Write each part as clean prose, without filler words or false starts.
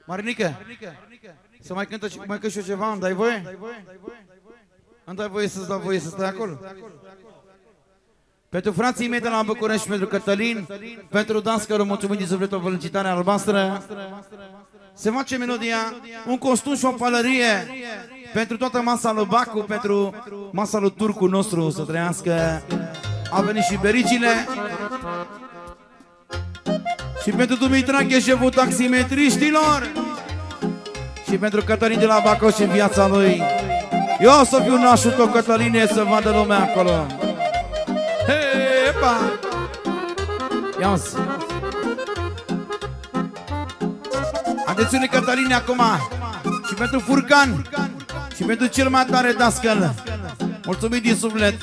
Marinică, să mai cântă și eu ceva, îmi dai voie? Îmi dai voie să-ți dau voie să stai acolo? Pentru frații mei de la București, pentru Cătălin, pentru Dascălu, mulțumim din sufletul felicitarea albastră. Se face melodia, un costum și o pălărie pentru toată masa lui Bacu, pentru masa lui Turcu nostru, să trăiască. A venit și bericile. Și pentru Dumitrache, șeful taximetriștilor. Și pentru Cătălin de la Bacău și în viața lui. Eu o să fiu nașul tău, Cătăline, să vadă lumea acolo. Hepa! Ia-ți! Atențiune, Cătăline, acum! Și pentru Furcan! Și pentru cel mai tare Dascăl! Mulțumim din suflet!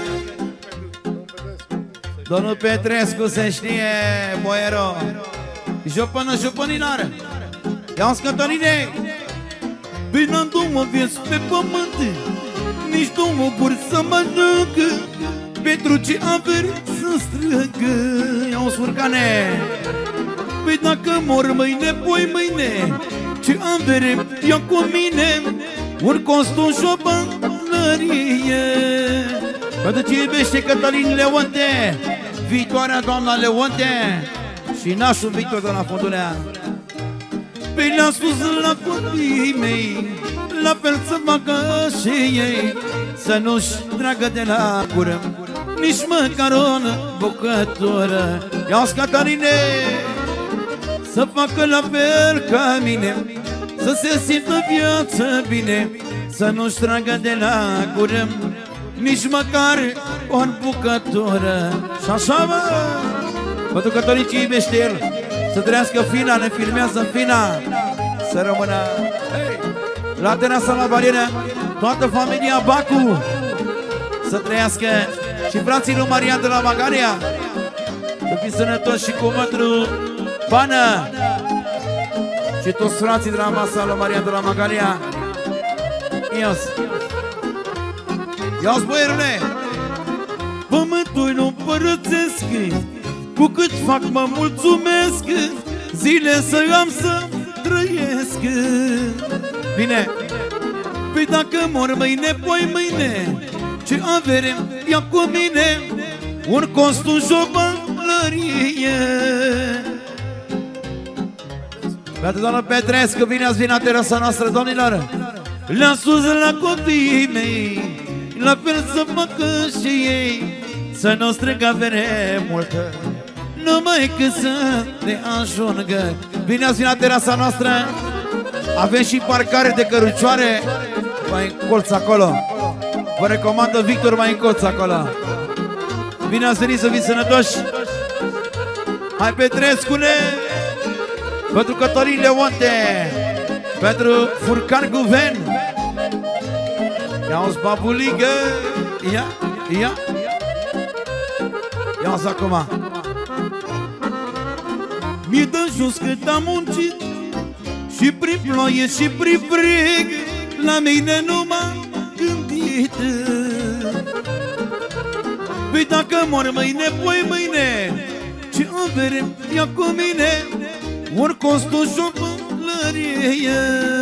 Domnul Petrescu se știe, boiero! Jopănă, jopăninară! Ia-ți, Cătăline! Bine nu mă vezi pe pământ, nici nu mă buri să mănâncă, pentru ce averi să strângă. Ia-ți, Furcane! Păi dacă mor mâine, poi mâine, ce avere ia cu mine, un costum și o pălărie. Pentru ce iubește Cătălin Leonte, viitoarea doamna Leonte și nașul Victor de la Fondulea. Pe le-am spus la copiii mei, la fel să facă și ei, să nu-și tragă de la gură nici măcar o bucătură. Ia-ți, Cătăline, să facă la fel ca mine, să se simtă viață bine, să nu-și tragă de la gură nici măcar o bucătură. Și așa, mă, pentru Cătălin ce iubește el, să trăiască Fina, ne filmează Fina, să rămână, hey, la terasa la barieră, toată familia Bacu, să trăiască și frații lui Maria de la Magaria, să fii sănătoși și cu mătru Pană și toți frații de la masa lui Maria de la Magaria. Ia-ți, ia-ți, boierule! Pământul nu părățesc, cu cât fac mă mulțumesc, zile să am să trăiesc. Bine, păi dacă mor mâine, poi mâine, ce avere ia cu mine, un costum și o pălărie. Beată doamnă Petrescu, bine ați venit la terasa noastră, domnilor. Le-am spus la copiii mei, la fel să facă și ei, să nu strângă avere multă, numai că să ne ajungă. Bine ați venit la terasa noastră. Avem și parcare de cărucioare mai în colț acolo. Vă recomandă Victor mai în colț acolo. Bine ați venit, să fiți sănătoși. Hai, Petrescule! Pentru Cătălin Leonte, pentru Furcan Guven. Ia-ți, babuligă! Ia, ia! Ia-ți acum! Mi-e de jos cât am muncit, și prin ploaie și prin frig, la mine nu m-am gândit. Păi dacă mor mâine, poi mâine, ce avere ia cu mine, un costum și o pălărie.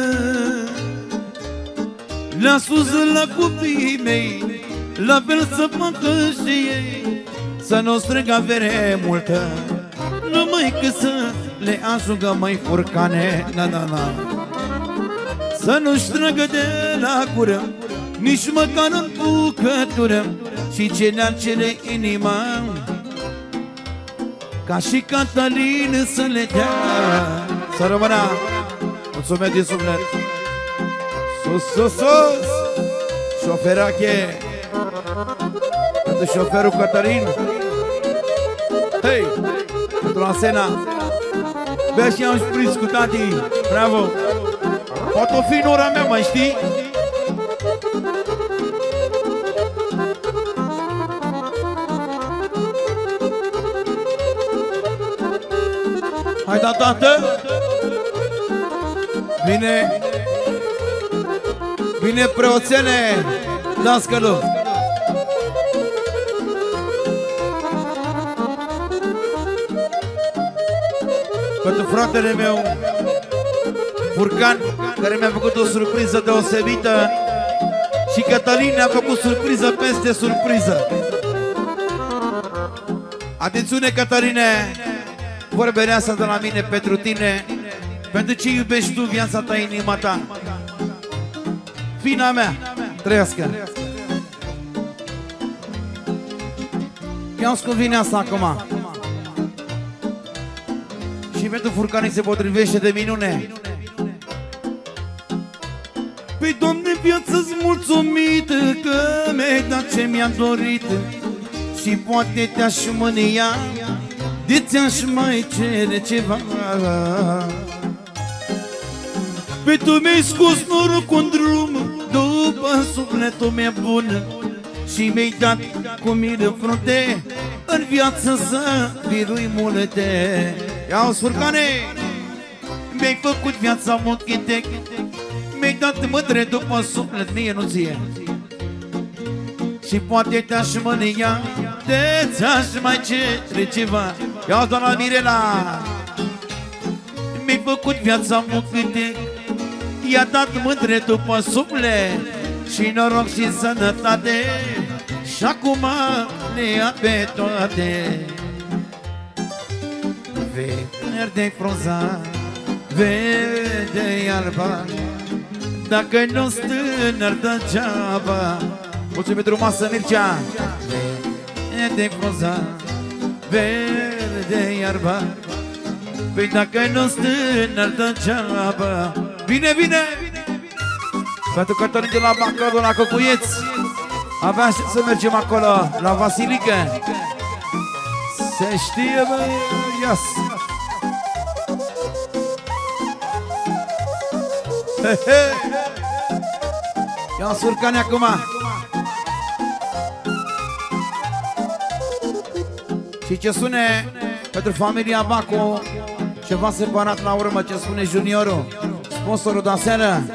Le-am spus la copiii mei, la fel să facă și ei, să nu strângă avere multă, numai că să le ajungă, măi, Furcane, na, na, na. Să nu-și tragă de la gură nici măcar în bucătură, și ce ne-ar cere inima, ca și Cătălin să le dea. Să rămână. Mulțumesc din suflet. Sus, sus, sus. Șoferache. Pentru șoferul Cătălin. Hei, pentru Asena. Bea și am prins cu tati. Bravo. Poate o fi nora mea, mai știi? Hai, da, tată! Bine! Bine, preoțene! Dascălu! Pentru fratele meu, Furcan, care mi-a făcut o surpriză deosebită, și Cătălin ne-a făcut surpriză peste surpriză. Atențiune, Cătăline, vorbele astea de la mine pentru tine, pentru ce iubești tu viața ta, inima ta. Fina mea, trăiască. Ia-ți cum vine asta acum. Și pentru Furcanii se potrivește de minune. Păi, Doamne, viață-ți mulțumită că mi-ai dat ce mi-am dorit, și poate te-aș mânia de ți-aș mai cere ceva. Păi tu mi-ai scos norocul în drum după sufletul meu bun, și mi-ai dat cu mine în frunte în viață să birui multe. Ia-o, Furcane, mi-ai făcut viața mochitec, mi-ai dat mândre după suflet, mie nu ție, și poate te-aș mânia de ți-aș mai cere ceva. Ia-o, doamna Mirela, mi-ai făcut viața mochitec, i-a dat mândre după suflet și noroc și sănătate, și acum le ia pe toate. Verde frunza, vede iarba, dacă nu-s tânăr degeaba. Mulțumim pentru masă, Mircea. Verde frunza, verde iarba, păi dacă nu-s tânăr degeaba. Bine, bine! Pentru Cătălin de la Bacău, la Cocuieț, avea să mergem acolo, la Vasilică. Se știe, băi, ias! He, he! Ia-o, Furcani, acum! Și ce sune pentru familia Bacu, ceva separat la urmă, ce spune Juniorul, sponsorul de aseară.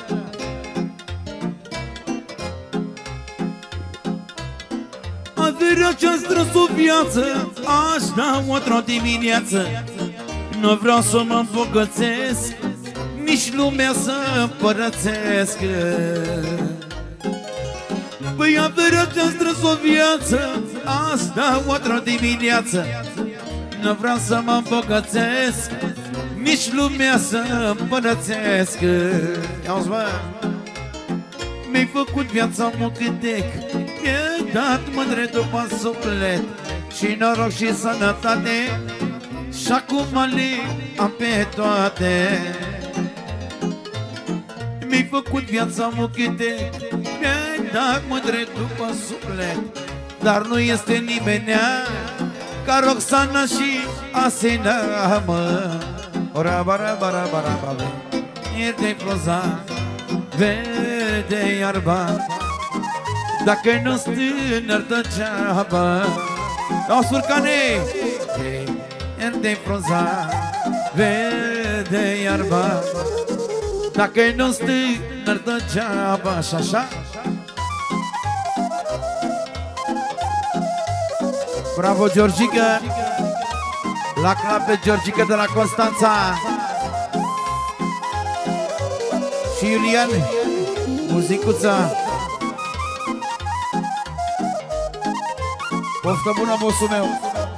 Averea ce-a strâns o viață, aș da într-o dimineață. Nu vreau să mă îmbogățesc, nici lumea să împărățesc. Păi averea ce-a strâns o viață, aș da într-o dimineață. Nu vreau să mă îmbogățesc, nici lumea să împărățesc. Ia-uzi, bă! Mi-ai făcut viața mucântec, mi-ai dat mândre după suflet și noroc și sănătate, și acum le am pe toate. Mi-ai făcut viața mucântec, mi-ai dat mândre după suflet, dar nu este nimenea ca Roxana și Asena, mă. Ora, bara, bara, bara, bara, ierte floza, verde iarba, dacă nu-s tânăr degeaba. Ia-o, Furcane, ierte floza, verde iarba, dacă nu-s tânăr degeaba. Și așa. Bravo, Georgica! La clape, Georgica de la Constanța și Iulian, muzicuța. Poftă bună, bossul meu!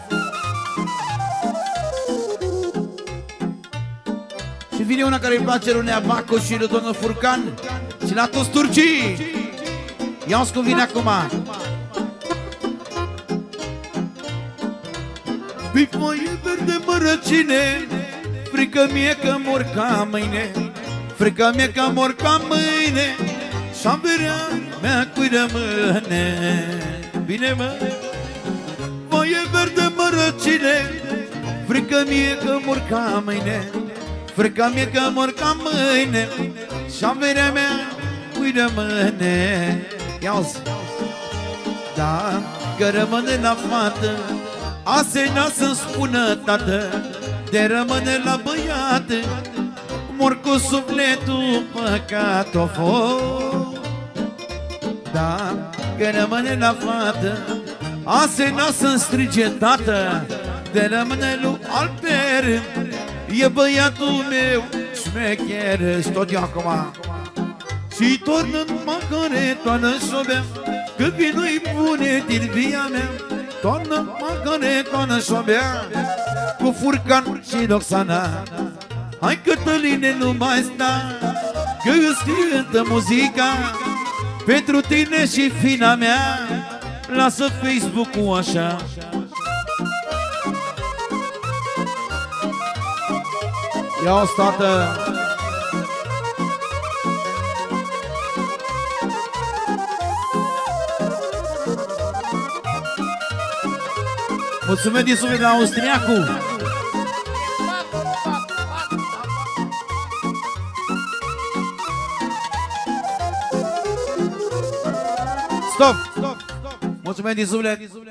Și vine una care îi place lui Nea Bacu și lui domnul Furcan și la toți turcii. Ia-o cum vine acum. Păi, foaie verde mărăcine, frică mie că mor ca mâine, frică mie că mor ca mâine, și averea mea cui rămâne. Bine, mă? Foaie verde mărăcine, frică mie că mor ca mâine, frică mie că mor ca mâine, și averea mea cui rămâne. Ia-o-ți! Da, că rămâne la fată, Asena să-mi spună, tată, de rămâne la băiat, mor cu sufletul păcat o foc. Da, că rămâne la fată, Asena să-mi strige, tată, de rămâne lui Alper, e băiatul meu, șmecher și tot eu acum. Și tornă macare, toană șobea, că vinul-i bune din via mea. Toană macare, toană șobea, cu Furcan și Roxana. Hai Cătăline, nu mai sta, că îți cântă muzica pentru tine și fina mea. Lasă Facebook-ul așa. Ia-o, tată. Mulțumesc din suflet la austriacul. Stop! Mulțumesc din suflet.